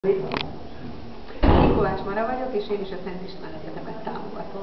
Én Kovács Mara vagyok, és én is a Szent István Egyetemet támogatom.